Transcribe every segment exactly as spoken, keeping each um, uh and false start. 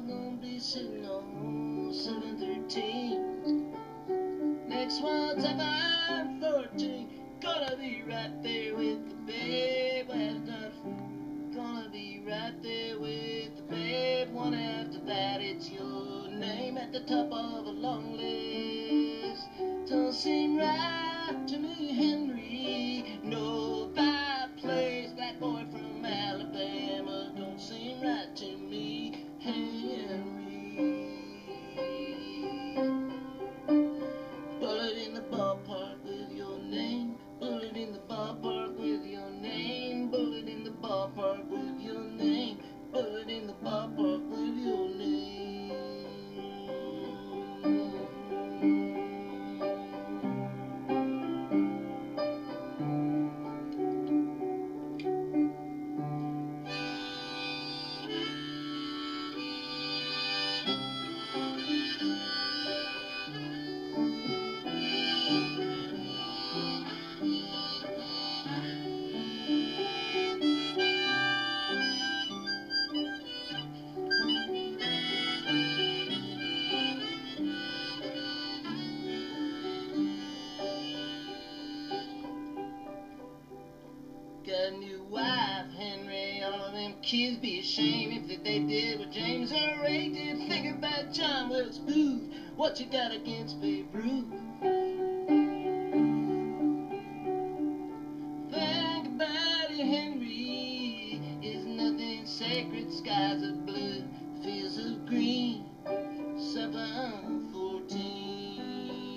gonna be sitting on seven thirteen. Next one's at five fourteen. Gonna be right there with the babe. Well done. Gonna be right there with the babe. One after that, it's your name at the top of a long list. Don't seem right to me, Henry. No fireplace, black boy from Alabama. Don't seem right to me, Henry. Bullet in the ballpark with your name. Bullet in the ballpark with your name. Bullet in the ballpark with your name. Bullet in the ballpark with your name. Got a new wife, Henry. All of them kids be ashamed if they did what James or Ray did. Think about John Wilkes Booth. What you got against Babe Ruth? Think about it, Henry. Is nothing sacred. Skies of blue, fields of green. Seven fourteen.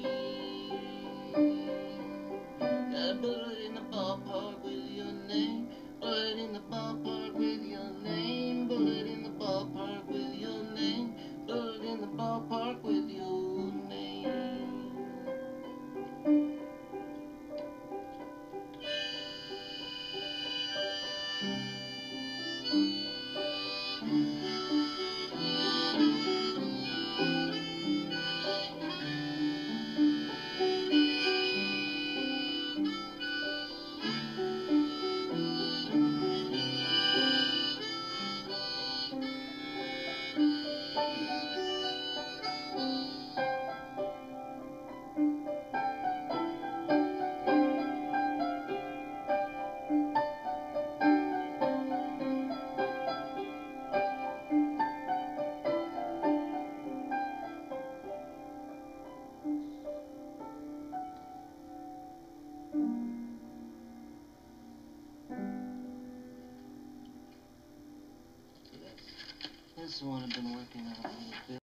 Got a bullet in the ballpark with your name. Bullet in the ballpark with your name. Bullet in the ballpark with your name. Bullet in the ballpark with your name. This is the one I've been working on a little bit.